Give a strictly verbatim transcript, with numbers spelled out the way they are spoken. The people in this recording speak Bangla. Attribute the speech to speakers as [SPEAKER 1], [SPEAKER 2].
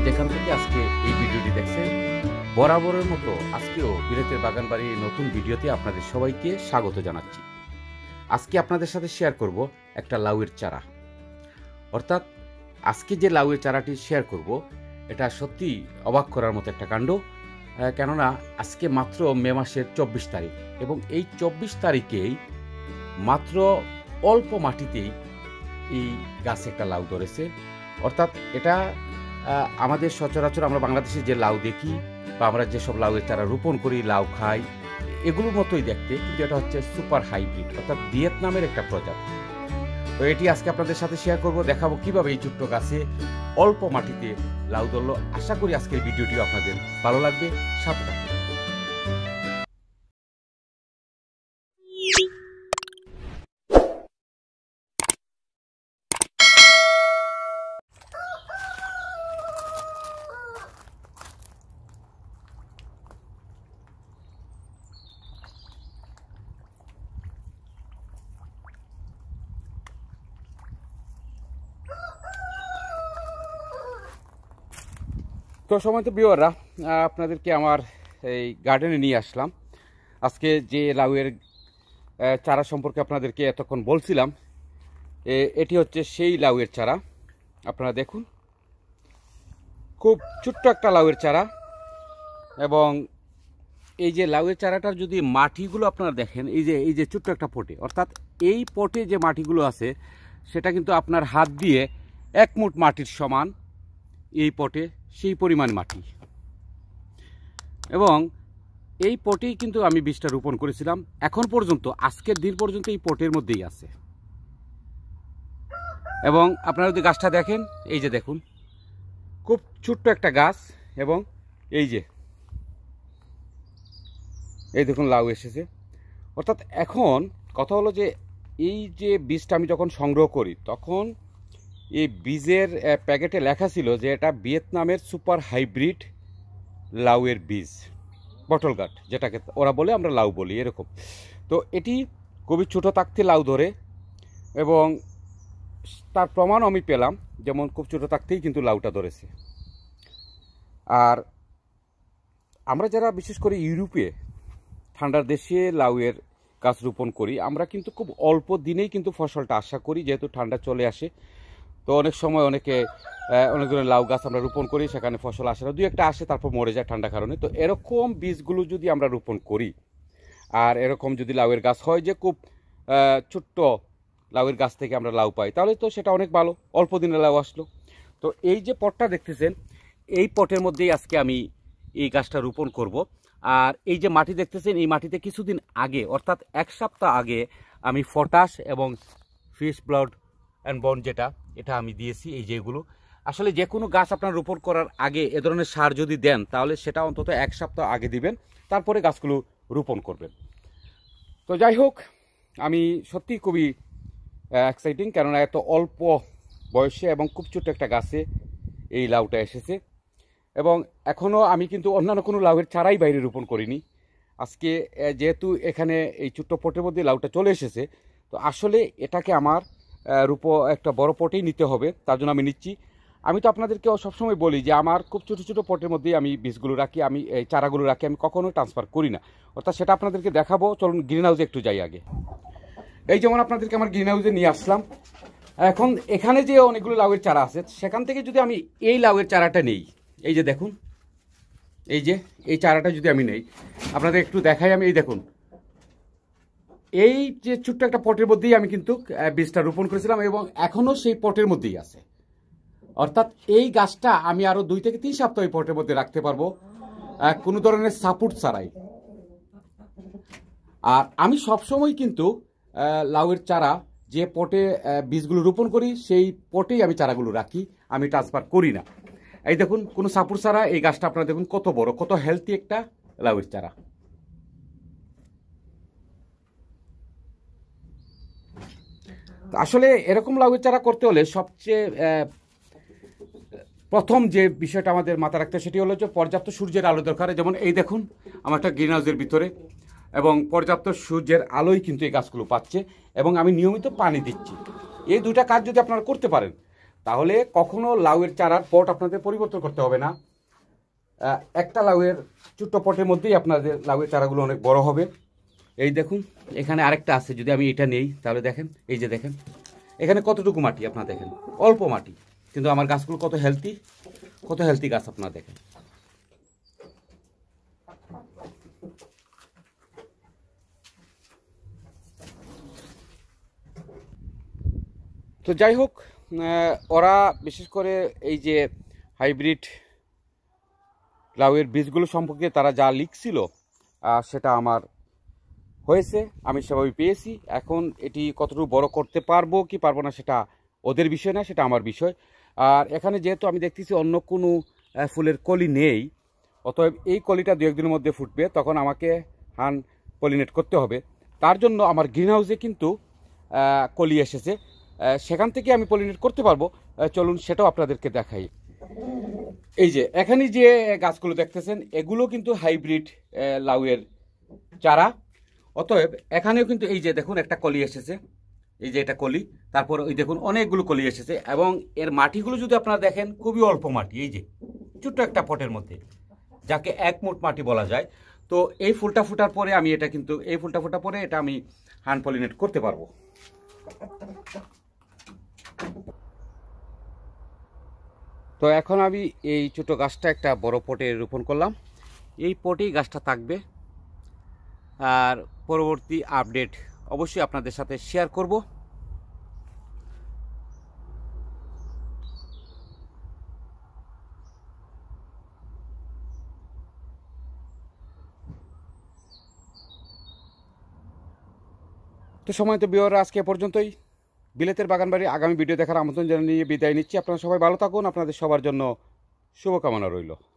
[SPEAKER 1] যেখান থেকে আজকে এই ভিডিওটি দেখছেন, বরাবরের মতো আজকেও বিলেতের বাগানবাড়ির নতুন ভিডিওতে আপনাদের সবাইকে স্বাগত জানাচ্ছি। আজকে আপনাদের সাথে শেয়ার করব একটা লাউয়ের চারা। অর্থাৎ আজকে যে লাউয়ের চারাটি শেয়ার করব এটা সত্যি অবাক করার মতো একটা কাণ্ড। কেননা আজকে মাত্র মে মাসের চব্বিশ তারিখ এবং এই চব্বিশ তারিখেই মাত্র অল্প মাটিতেই এই গাছে একটা লাউ ধরেছে। অর্থাৎ এটা আমাদের সচরাচর আমরা বাংলাদেশে যে লাউ দেখি বা আমরা যেসব লাউয়ের চারা রোপণ করি, লাউ খাই, এগুলোর মতোই দেখতে, কিন্তু এটা হচ্ছে সুপার হাইব্রিড, অর্থাৎ ভিয়েতনামের একটা প্রজাতি। তো এটি আজকে আপনাদের সাথে শেয়ার করব, দেখাবো কিভাবে এই ছোট্ট গাছে অল্প মাটিতে লাউ ধরলো। আশা করি আজকের ভিডিওটিও আপনাদের ভালো লাগবে, সাথে থাকুন। তো সময় তো ভিউয়াররা, আপনাদেরকে আমার এই গার্ডেনে নিয়ে আসলাম। আজকে যে লাউয়ের চারা সম্পর্কে আপনাদেরকে এতক্ষণ বলছিলাম, এটি হচ্ছে সেই লাউয়ের চারা। আপনারা দেখুন, খুব ছোট্ট একটা লাউয়ের চারা। এবং এই যে লাউয়ের চারাটার যদি মাটিগুলো আপনারা দেখেন, এই যে এই যে ছোট্ট একটা পটে, অর্থাৎ এই পটে যে মাটিগুলো আছে সেটা কিন্তু আপনার হাত দিয়ে এক মুঠ মাটির সমান এই পটে, সেই পরিমাণ মাটি। এবং এই পটেই কিন্তু আমি বীজটা রোপণ করেছিলাম। এখন পর্যন্ত, আজকের দিন পর্যন্ত এই পটের মধ্যেই আছে। এবং আপনারা যদি গাছটা দেখেন, এই যে দেখুন, খুব ছোট্ট একটা গাছ। এবং এই যে এই দেখুন লাউ এসেছে। অর্থাৎ এখন কথা হলো যে এই যে বীজটা আমি যখন সংগ্রহ করি, তখন এই বীজের প্যাকেটে লেখা ছিল যে এটা ভিয়েতনামের সুপার হাইব্রিড লাউয়ের বীজ, বটল গাট যেটাকে ওরা বলে, আমরা লাউ বলি এরকম। তো এটি খুবই ছোটো থাকতে লাউ ধরে, এবং তার প্রমাণও আমি পেলাম, যেমন খুব ছোটো থাকতেই কিন্তু লাউটা ধরেছে। আর আমরা যারা বিশেষ করে ইউরোপে ঠান্ডার দেশে লাউয়ের গাছ রোপণ করি, আমরা কিন্তু খুব অল্প দিনেই কিন্তু ফসলটা আশা করি, যেহেতু ঠান্ডা চলে আসে। তো অনেক সময় অনেকে অনেক ধরনের লাউ গাছ আমরা রোপণ করি, সেখানে ফসল আসে না, দুই একটা আসে, তারপর মরে যায় ঠান্ডা কারণে। তো এরকম বীজগুলো যদি আমরা রোপণ করি, আর এরকম যদি লাউয়ের গাছ হয় যে খুব ছোট্ট লাউয়ের গাছ থেকে আমরা লাউ পাই, তাহলে তো সেটা অনেক ভালো, অল্প দিনে লাউ আসলো। তো এই যে পটটা দেখতেছেন, এই পটের মধ্যেই আজকে আমি এই গাছটা রোপণ করব। আর এই যে মাটি দেখতেছেন, এই মাটিতে কিছুদিন আগে, অর্থাৎ এক সপ্তাহ আগে আমি পটাশ এবং ফিশ ব্লাড অ্যান্ড বন যেটা, এটা আমি দিয়েছি। এই যেগুলো আসলে যে কোনো গাছ আপনার রোপণ করার আগে এ ধরনের সার যদি দেন, তাহলে সেটা অন্তত এক সপ্তাহ আগে দিবেন, তারপরে গাছগুলো রোপণ করবেন। তো যাই হোক, আমি সত্যি খুবই এক্সাইটিং, কেননা এত অল্প বয়সে এবং খুব ছোট্ট একটা গাছে এই লাউটা এসেছে। এবং এখনও আমি কিন্তু অন্যান্য কোনো লাউয়ের চারাই বাইরে রোপণ করিনি। আজকে যেহেতু এখানে এই ছোট্ট পটের মধ্যে লাউটা চলে এসেছে, তো আসলে এটাকে আমার রূপ একটা বড় পটেই নিতে হবে, তার জন্য আমি নিচ্ছি। আমি তো আপনাদেরকে সবসময় বলি যে আমার খুব ছোটো ছোটো পটের মধ্যেই আমি বীজগুলো রাখি, আমি এই চারাগুলো রাখি, আমি কখনোই ট্রান্সফার করি না। অর্থাৎ সেটা আপনাদেরকে দেখাবো। চলুন গ্রিন হাউসে একটু যাই আগে। এই যেমন আপনাদেরকে আমার গ্রিন হাউসে নিয়ে আসলাম। এখন এখানে যে অনেকগুলো লাউয়ের চারা আছে, সেখান থেকে যদি আমি এই লাউয়ের চারাটা নেই, এই যে দেখুন, এই যে এই চারাটা যদি আমি নেই, আপনাদের একটু দেখাই। আমি এই দেখুন, এই যে ছোট্ট একটা পটের মধ্যেই আমি কিন্তু বীজটা রোপণ করেছিলাম, এবং এখনও সেই পটের মধ্যেই আছে। অর্থাৎ এই গাছটা আমি আরও দুই থেকে তিন সপ্তাহ এই পটের মধ্যে রাখতে পারবো, কোনো ধরনের সাপোর্ট ছাড়াই। আর আমি সবসময় কিন্তু লাউয়ের চারা যে পটে বীজগুলো রোপণ করি, সেই পটেই আমি চারাগুলো রাখি, আমি ট্রান্সফার করি না। এই দেখুন, কোনো সাপোর্ট ছাড়া এই গাছটা আপনারা দেখুন কত বড়, কত হেলদি একটা লাউয়ের চারা। আসলে এরকম লাউয়ের চারা করতে হলে সবচেয়ে প্রথম যে বিষয়টা আমাদের মাথায় রাখতে হয়, সেটি হলো যে পর্যাপ্ত সূর্যের আলো দরকার। যেমন এই দেখুন, আমার একটা গ্রিন হাউসের ভিতরে, এবং পর্যাপ্ত সূর্যের আলোই কিন্তু এই গাছগুলো পাচ্ছে, এবং আমি নিয়মিত পানি দিচ্ছি। এই দুইটা কাজ যদি আপনারা করতে পারেন, তাহলে কখনো লাউয়ের চারার পট আপনাদের পরিবর্তন করতে হবে না। একটা লাউয়ের ছোট্ট পটের মধ্যেই আপনাদের লাউয়ের চারাগুলো অনেক বড় হবে। এই দেখুন এখানে আরেকটা আছে, যদি আমি এটা নেই তাহলে দেখেন, এই যে দেখেন এখানে কতটুকু মাটি আপনারা দেখেন, অল্প মাটি, কিন্তু আমার গাছগুলো কত হেলদি, কত হেলদি গাছ আপনারা দেখেন। তো যাই হোক, ওরা বিশেষ করে এই যে হাইব্রিড লাউয়ের বীজগুলো সম্পর্কে তারা যা লিখছিল সেটা আমার হয়েছে, আমি সেভাবে পেয়েছি। এখন এটি কতটুকু বড় করতে পারবো কি পারবো না সেটা ওদের বিষয় না, সেটা আমার বিষয়। আর এখানে যেহেতু আমি দেখতেছি অন্য কোনো ফুলের কলি নেই, অতএব এই কলিটা দু একদিনের মধ্যে ফুটবে, তখন আমাকে হান পলিনেট করতে হবে। তার জন্য আমার গ্রিন হাউসে কিন্তু কলি এসেছে, সেখান থেকে আমি পলিনেট করতে পারবো। চলুন সেটাও আপনাদেরকে দেখাই। এই যে এখানে যে গাছগুলো দেখতেছেন এগুলো কিন্তু হাইব্রিড লাউয়ের চারা। অতএব এখানেও কিন্তু এই যে দেখুন একটা কলি এসেছে, এই যে এটা কলি, তারপর ওই দেখুন অনেকগুলো কলি এসেছে, এবং এর মাটিগুলো যদি আপনারা দেখেন খুবই অল্প মাটি, এই যে ছোট্ট একটা পটের মধ্যে, যাকে এক মুঠ মাটি বলা যায়। তো এই ফুলটা ফুটার পরে আমি এটা কিন্তু এই ফুলটা ফোটার পরে এটা আমি হ্যান্ড পলিনেট করতে পারবো। তো এখন আমি এই ছোট গাছটা একটা বড় পটে রোপণ করলাম, এই পটেই গাছটা থাকবে। আর পরবর্তী আপডেট অবশ্যই আপনাদের সাথে শেয়ার করব। তো সময় তো বিওর আজকে পর্যন্তই। বিলেতের বাগানবাড়ি আগামী ভিডিও দেখার আমন্ত্রণ জানিয়ে বিদায় নিচ্ছি। আপনারা সবাই ভালো থাকুন, আপনাদের সবার জন্য শুভকামনা রইল।